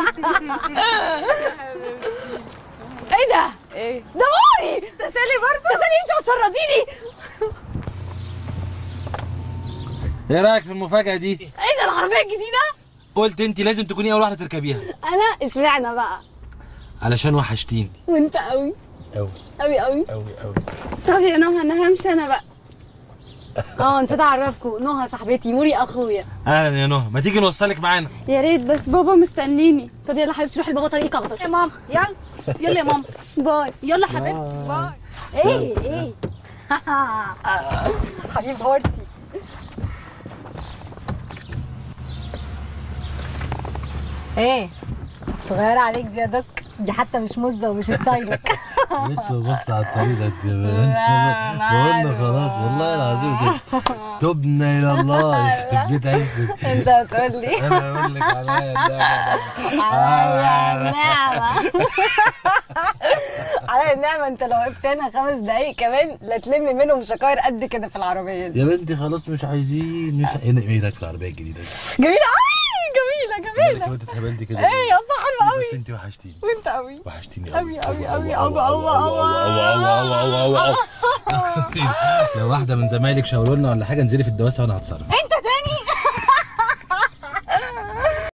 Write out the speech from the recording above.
ايه ده؟ ايه؟ ده موري. تسالي برضه؟ تسالي انت هتشرديني؟ ايه رايك في المفاجاه دي؟ ايه ده العربيه الجديده؟ قلت انت لازم تكوني اول واحده تركبيها. انا اشمعنى بقى؟ علشان وحشتيني وانت قوي قوي قوي قوي قوي قوي. طب يا نهى انا همشي انا بقى. نسيت اعرفكم، نهى صاحبتي، موري اخويا. اهلا يا نهى، ما تيجي نوصلك معانا؟ يا ريت بس بابا مستنيني. طب يلا حبيبتي روحي لبابا طريق اخضر. يا ماما يلا يلا يا ماما. باي. يلا حبيبتي باي. ايه حبيب هارتي. ايه الصغيرة عليك دي يا دوك؟ دي حتى مش مزة ومش ستايلك. بص بص على الطريق ده. أنا بقولنا خلاص والله العظيم تبنا الى الله يخرب بيت عيشتك. انت هتقول لي انا اقول لك عليا عليا النعمة. عليا النعمة. انت لو وقفت هنا 5 دقايق كمان لا تلم منهم شكاير قد كده في العربية دي. يا بنتي خلاص مش عايزين. ايه رايك في العربيه الجديده دي؟ جميلة قوي جميلة. انت اتهبلتي كده. ايه يا اسطى حلوة قوي. بس انت وحشتيني. وانت قوي وحشتيني قوي قوي قوي لو واحده من زمايلك شاوروا لنا ولا حاجه انزلي في الدواسه وانا هتصرف.